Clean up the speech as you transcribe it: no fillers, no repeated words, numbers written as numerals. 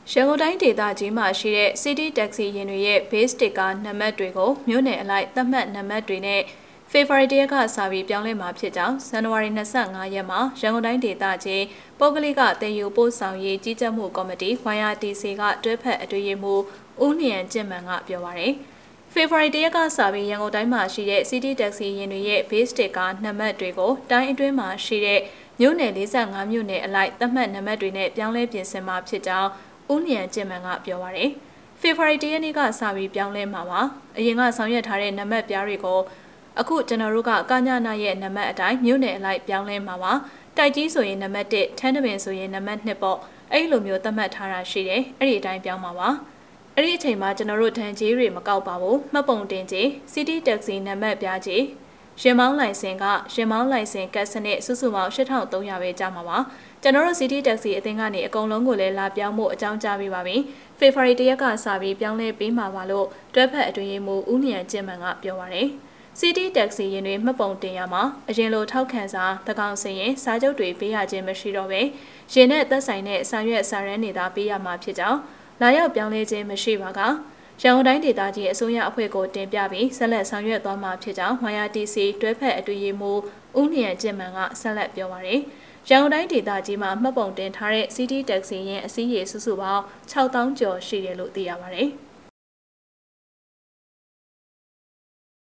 ရန်ကုန်တိုင်းဒေသကြီးမှာရှိတဲ့ City Taxi ယာဉ်တွေရဲ့ base sticker နံပါတ်တွေကိုမြို့နယ်အလိုက်သတ်မှတ်နံပါတ်တွေနဲ့ February 1 ရက်ကစပြီးပြောင်းလဲမှာဖြစ်ကြောင်း ဇန်နဝါရီ25 ရက်မှာရန်ကုန်တိုင်းဒေသကြီးပုဂ္ဂလိကတည်ယူပို့ဆောင်ရေးကြီးကြပ်မှုကော်မတီ YRTC ကတွဲဖက်အတွေ့အမှုဦးလျံကျင့်မှန်ကပြောပါရယ်။ February 1 ရက်ကစပြီးရန်ကုန်တိုင်းမှာရှိတဲ့ City Taxi ယာဉ်တွေရဲ့ base sticker နံပါတ်တွေကိုတိုင်းအတွင်းမှာရှိတဲ့မြို့နယ်45မြို့နယ်အလိုက်သတ်မှတ်နံပါတ်တွေနဲ့ပြောင်းလဲပြင်ဆင်မှာဖြစ်ကြောင်းဦးလျံကျင့်မှန်ကပြောပါရယ်။ February 1 ရက်နေ့ကစပြီးပြောင်းလဲမှာပါ။အရင်ကဆောင်ရွက်ထားတဲ့နံပါတ်ပြားတွေကိုအခုကျွန်တော်တို့ကကညနာရဲ့နံပါတ်အတိုင်းမြို့နယ်အလိုက်ပြောင်းလဲမှာပါ။တိုက်ကြီးဆိုရင်နံပါတ်1ထန်းတပင်ဆိုရင်နံပါတ်2ပေါ့။အဲ့လိုမျိုးသတ်မှတ်ထားတာရှိတယ်။အဲ့ဒီအတိုင်းပြောင်းမှာပါ။အဲ့ဒီအချိန်မှာကျွန်တော်တို့ဒဏ်ကြေးတွေမကောက်ပါဘူး။မှတ်ပုံတင်ကြေး City Taxi နံပါတ်ပြားကြေးရင်မောင်းလိုင်စင်ကရင်မောင်းလိုင်စင်ကတ်စနစ်စုစုပေါင်း8300ပဲကြာမှာပါကျွန်တော်တို့ City Taxi အသင်းကနေအကုန်လုံးကိုလည်းလာပြောင်းဖို့အကြောင်းကြားပေးပါပြီ February 1 ရက်ကစပြီးပြောင်းလဲပေးမှာပါလို့တွဲဖက်အတွင်းရေးမှူးဦးလျံကျင့်မှန်ကပြောပါရယ် City Taxi ယာဉ်တွေမှတ်ပုံတင်ရမှာအရင်လိုထောက်ခံစာတကောင်စင်ရင်စားချုပ်တွေပေးရခြင်းမရှိတော့ပဲယာဉ်နဲ့သက်ဆိုင်တဲ့ဆောင်ရွက်စာရန်တွေသာပေးရမှာဖြစ်ကြောင်းလာရောက်ပြောင်းလဲခြင်းမရှိပါကရန်ကုန်တိုင်းဒေသကြီးအစိုးရအဖွဲ့ကိုတင်ပြပြီးဆက်လက်ဆောင်ရွက်သွားမှာဖြစ်ကြောင်း YRTC တွဲဖက်အတွင်းရေးမှူးဦးလျံကျင့်မှန်ကဆက်လက်ပြောပါရယ်ရန်ကုန်တိုင်းဒေသကြီးမှာမှတ်ပုံတင်ထားတဲ့ City Taxi ယာဉ်အစီးရေစုစုပေါင်း6000ကျော်ရှိတယ်လို့သိရပါတယ်။